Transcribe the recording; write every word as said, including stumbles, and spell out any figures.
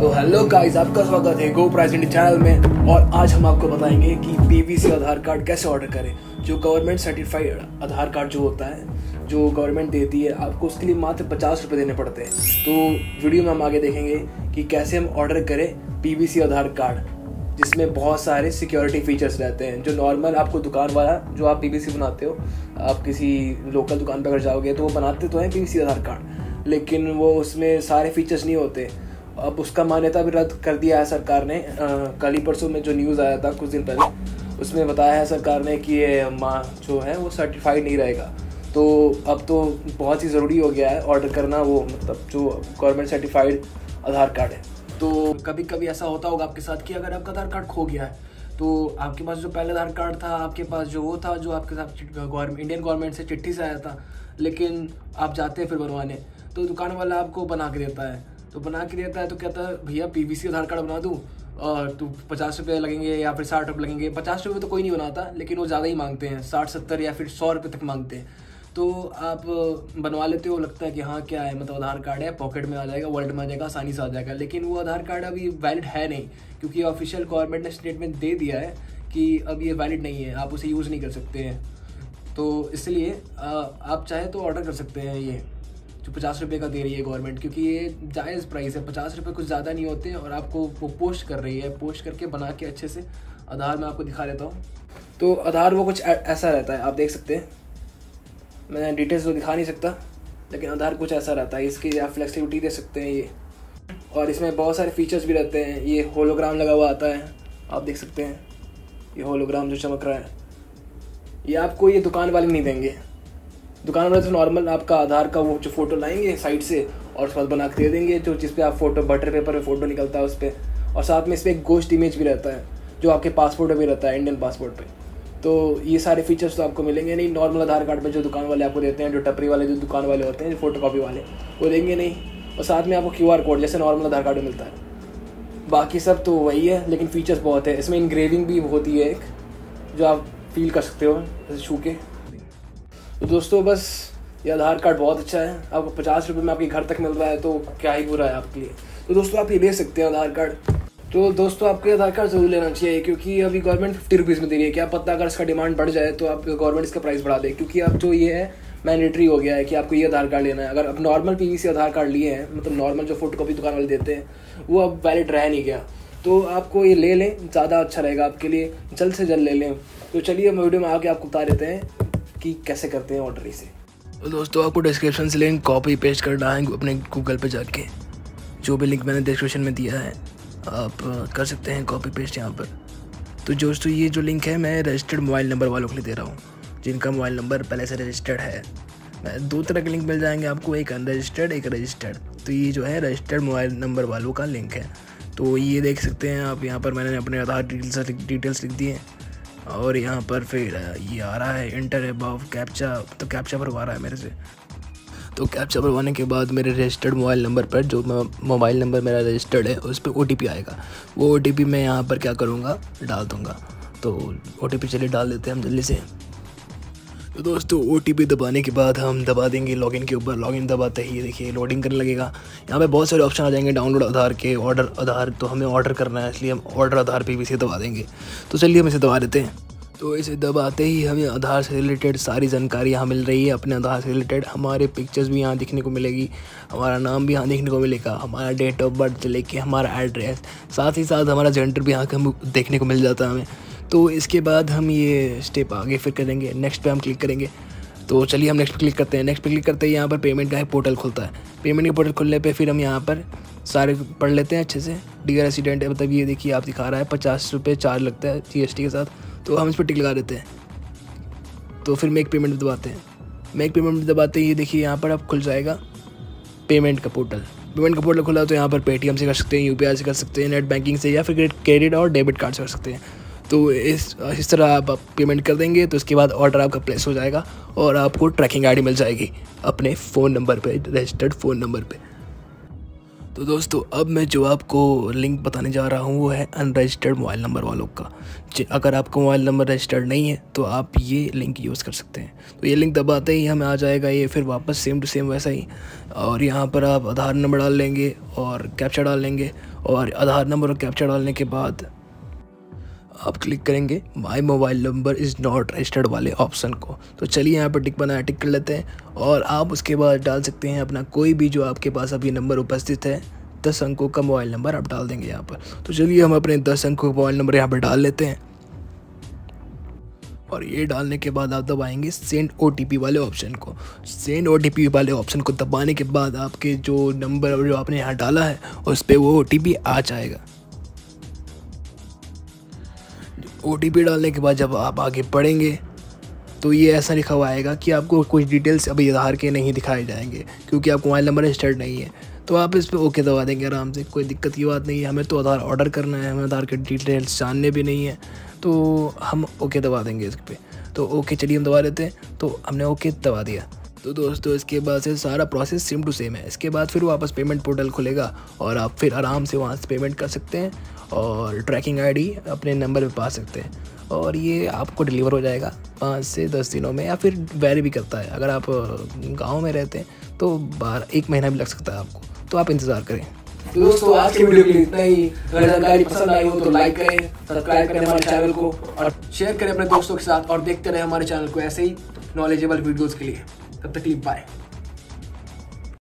तो hello guys, आपका स्वागत है गो प्राइस इंडिया चैनल में। और आज हम आपको बताएंगे कि पीवीसी आधार कार्ड कैसे ऑर्डर करें। जो गवर्नमेंट सर्टिफाइड आधार कार्ड जो होता है, जो गवर्नमेंट देती है आपको, उसके लिए मात्र पचास रुपये देने पड़ते हैं। तो वीडियो में हम आगे देखेंगे कि कैसे हम ऑर्डर करें पीवीसी आधार कार्ड, जिसमें बहुत सारे सिक्योरिटी फीचर्स रहते हैं। जो नॉर्मल आपको दुकान वाला, जो आप पीवीसी बनाते हो, आप किसी लोकल दुकान पर अगर जाओगे तो वो बनाते तो हैं पीवीसी आधार कार्ड, लेकिन वो उसमें सारे फीचर्स नहीं होते। अब उसका मान्यता भी रद्द कर दिया है सरकार ने। कल ही परसों में जो न्यूज़ आया था कुछ दिन पहले, उसमें बताया है सरकार ने कि ये माँ जो है वो सर्टिफाइड नहीं रहेगा। तो अब तो बहुत ही ज़रूरी हो गया है ऑर्डर करना, वो मतलब जो गवर्नमेंट सर्टिफाइड आधार कार्ड है। तो कभी कभी ऐसा होता होगा आपके साथ कि अगर आपका आधार कार्ड खो गया है, तो आपके पास जो पहले आधार कार्ड था, आपके पास जो वो था जो आपके साथ गवर्नमेंट इंडियन गवर्नमेंट से चिट्ठी से आया था, लेकिन आप जाते हैं फिर बनवाने, तो दुकान वाला आपको बना के देता है। तो बना के देता है तो कहता है भैया पीवीसी आधार कार्ड बना दूँ और तो पचास रुपये लगेंगे या फिर साठ रुपये लगेंगे। पचास रुपये तो कोई नहीं बनाता, लेकिन वो ज़्यादा ही मांगते हैं, साठ सत्तर या फिर सौ रुपये तक मांगते हैं। तो आप बनवा लेते हो, लगता है कि हाँ क्या है, मतलब आधार कार्ड है, पॉकेट में आ जाएगा, वॉलेट में आ जाएगा, आसानी से आ जाएगा। लेकिन वो आधार कार्ड अभी वैलिड है नहीं, क्योंकि ऑफिशियल गवर्नमेंट ने स्टेटमेंट दे दिया है कि अब ये वैलिड नहीं है, आप उसे यूज़ नहीं कर सकते हैं। तो इसलिए आप चाहे तो ऑर्डर कर सकते हैं ये जो पचास रुपये का दे रही है गवर्नमेंट, क्योंकि ये जायज़ प्राइस है। पचास रुपये कुछ ज़्यादा नहीं होते, और आपको वो पोस्ट कर रही है, पोस्ट करके बना के अच्छे से आधार में आपको दिखा देता हूँ। तो आधार वो कुछ ऐसा रहता है, आप देख सकते हैं। मैं डिटेल्स तो दिखा नहीं सकता, लेकिन आधार कुछ ऐसा रहता है। इसकी आप फ्लेक्सिबिलिटी दे सकते हैं ये, और इसमें बहुत सारे फीचर्स भी रहते हैं। ये होलोग्राम लगा हुआ आता है, आप देख सकते हैं, ये होलोग्राम जो चमक रहा है, ये आपको ये दुकान वाले नहीं देंगे। दुकान वाले तो नॉर्मल आपका आधार का वो जो फ़ोटो लाएंगे साइड से और उसके बाद बना के दे देंगे, जो जिस पे आप फोटो बटर पेपर पे फ़ोटो निकलता है उस पर, और साथ में इस पर एक गोश्त इमेज भी रहता है जो आपके पासपोर्ट पे भी रहता है, इंडियन पासपोर्ट पे। तो ये सारे फीचर्स तो आपको मिलेंगे नहीं नॉर्मल आधार कार्ड पे। जो दुकान वाले आपको देते हैं, जो टपरी वाले जो दुकान वाले होते हैं, जो फोटो कॉपी वाले, वो देंगे नहीं। और साथ में आपको क्यू आर कोड जैसे नॉर्मल आधार कार्ड में मिलता है। बाकी सब तो वही है, लेकिन फीचर्स बहुत है। इसमें इंग्रेविंग भी होती है एक, जो आप फील कर सकते हो जैसे छू के। तो दोस्तों बस ये आधार कार्ड बहुत अच्छा है, आपको पचास रुपये में आपके घर तक मिल रहा है, तो क्या ही बुरा है आपके लिए। तो दोस्तों आप ये ले सकते हैं आधार कार्ड। तो दोस्तों आपको आधार कार्ड ज़रूर लेना चाहिए, क्योंकि अभी गवर्नमेंट फिफ्टी रुपीज़ में दे रही है। क्या पता अगर इसका डिमांड बढ़ जाए तो आप गवर्नमेंट इसका प्राइस बढ़ा दे, क्योंकि अब जो ये है मैंडेटरी हो गया है कि आपको ये आधार कार्ड लेना है। अगर आप नॉर्मल पीवीसी आधार कार्ड लिए हैं, मतलब नॉर्मल जो फोटो कॉपी दुकान वाले देते हैं, वो अब वैलिड रह नहीं गया। तो आपको ये ले लें, ज़्यादा अच्छा रहेगा आपके लिए, जल्द से जल्द ले लें। तो चलिए हम वीडियो में आके आपको बता देते हैं कि कैसे करते हैं ऑर्डर इसे। तो दोस्तों आपको डिस्क्रिप्शन से लिंक कॉपी पेस्ट करना है अपने गूगल पे जाके। जो भी लिंक मैंने डिस्क्रिप्शन में दिया है आप कर सकते हैं कॉपी पेस्ट यहाँ पर। तो दोस्तों ये जो लिंक है मैं रजिस्टर्ड मोबाइल नंबर वालों के लिए दे रहा हूँ, जिनका मोबाइल नंबर पहले से रजिस्टर्ड है। मैं दो तरह के लिंक मिल जाएंगे आपको, एक अनरजिस्टर्ड एक रजिस्टर्ड। तो ये जो है रजिस्टर्ड मोबाइल नंबर वालों का लिंक है। तो ये देख सकते हैं आप, यहाँ पर मैंने अपने आधार डिटेल्स डिटेल्स लिख दिए हैं, और यहाँ पर फिर ये आ रहा है इंटर अबव कैप्चा। तो कैप्चा भरवा रहा है मेरे से। तो कैप्चा भरवाने के बाद मेरे रजिस्टर्ड मोबाइल नंबर पर, जो मोबाइल नंबर मेरा रजिस्टर्ड है, उस पर ओ टी पी आएगा। वो ओ टी पी मैं यहाँ पर क्या करूँगा, डाल दूँगा। तो ओ टी पी चलिए डाल देते हैं हम जल्दी से। तो दोस्तों ओ टी पी दबाने के बाद हम दबा देंगे लॉगिन के ऊपर। लॉगिन दबाते ही देखिए लोडिंग करने लगेगा। यहाँ पे बहुत सारे ऑप्शन आ जाएंगे, डाउनलोड आधार के, ऑर्डर आधार। तो हमें ऑर्डर करना है, इसलिए हम ऑर्डर आधार पीवीसी दबा देंगे। तो चलिए हम इसे दबा देते हैं। तो इसे दबाते ही हमें आधार से रिलेटेड सारी जानकारी यहाँ मिल रही है। अपने आधार से रिलेटेड हमारे पिक्चर्स भी यहाँ दिखने को मिलेगी, हमारा नाम भी यहाँ देखने को मिलेगा, हमारा डेट ऑफ बर्थ से लेके हमारा एड्रेस, साथ ही साथ हमारा जेंडर भी यहाँ हम देखने को मिल जाता है हमें। तो इसके बाद हम ये स्टेप आगे फिर करेंगे, नेक्स्ट पे हम क्लिक करेंगे। तो चलिए हम नेक्स्ट पे क्लिक करते हैं। नेक्स्ट पे क्लिक करते ही यहाँ पर पेमेंट का एक पोर्टल खुलता है। पेमेंट के पोर्टल खुलने पे फिर हम यहाँ पर सारे पढ़ लेते हैं अच्छे से। डियर रेसिडेंट है, मतलब ये देखिए आप दिखा रहा है पचास रुपये चार्ज लगता है जीएसटी के साथ। तो हम इस पर टिक लगा देते हैं। तो फिर मेक पेमेंट दबाते हैं। मेक पेमेंट दबाते ही देखिए यहाँ पर अब खुल जाएगा पेमेंट का पोर्टल। पेमेंट का पोर्टल खुला तो यहाँ पर पेटीएम से कर सकते हैं, यूपीआई से कर सकते हैं, नेट बैंकिंग से, या फिर क्रेडिट और डेबिट कार्ड से कर सकते हैं। तो इस इस तरह आप पेमेंट कर देंगे तो उसके बाद ऑर्डर आपका प्लेस हो जाएगा, और आपको ट्रैकिंग आईडी मिल जाएगी अपने फ़ोन नंबर पे, रजिस्टर्ड फ़ोन नंबर पे। तो दोस्तों अब मैं जो आपको लिंक बताने जा रहा हूँ वो है अनरजिस्टर्ड मोबाइल नंबर वालों का। अगर आपका मोबाइल नंबर रजिस्टर्ड नहीं है तो आप ये लिंक यूज़ कर सकते हैं। तो ये लिंक दबाते ही हमें आ जाएगा ये, फिर वापस सेम टू सेम वैसा ही। और यहाँ पर आप आधार नंबर डाल लेंगे और कैप्चा डाल लेंगे, और आधार नंबर और कैप्चा डालने के बाद आप क्लिक करेंगे my mobile number is not registered वाले ऑप्शन को। तो चलिए यहाँ पर टिक बनाया, टिक कर लेते हैं। और आप उसके बाद डाल सकते हैं अपना कोई भी जो आपके पास अभी नंबर उपस्थित है, दस अंकों का मोबाइल नंबर आप डाल देंगे यहाँ पर। तो चलिए हम अपने दस अंकों का मोबाइल नंबर यहाँ पर डाल लेते हैं, और ये डालने के बाद आप दबाएंगे सेंड ओटीपी वाले ऑप्शन को। सेंड ओटीपी वाले ऑप्शन को दबाने के बाद आपके जो नंबर जो आपने यहाँ डाला है उस पर वो ओटीपी आ जाएगा। ओटीपी डालने के बाद जब आप आगे बढ़ेंगे तो ये ऐसा लिखा हुआ आएगा कि आपको कुछ डिटेल्स अभी आधार के नहीं दिखाए जाएंगे क्योंकि आपका मोबाइल नंबर रजिस्टर्ड नहीं है। तो आप इस पर ओके दबा देंगे आराम से, कोई दिक्कत की बात नहीं है। हमें तो आधार ऑर्डर करना है, हमें आधार के डिटेल्स जानने भी नहीं है, तो हम ओके दबा देंगे इस पर। तो ओके चलिए हम दबा लेते हैं। तो हमने ओके दबा दिया। तो दोस्तों इसके बाद से सारा प्रोसेस सेम टू सेम है। इसके बाद फिर वापस पेमेंट पोर्टल खुलेगा और आप फिर आराम से वहाँ से पेमेंट कर सकते हैं और ट्रैकिंग आईडी अपने नंबर पे पा सकते हैं, और ये आपको डिलीवर हो जाएगा पाँच से दस दिनों में, या फिर वेरी भी करता है। अगर आप गांव में रहते हैं तो बारह एक महीना भी लग सकता है आपको, तो आप इंतज़ार करें। तो दोस्तों आज के वीडियो के लिए इतना ही। अगर जानकारी पसंद आई हो तो लाइक करें, सब्सक्राइब करें हमारे चैनल को और शेयर करें अपने दोस्तों के साथ, और देखते रहें हमारे चैनल को ऐसे ही नॉलेजेबल वीडियोस के लिए। तब तक के लिए बाय।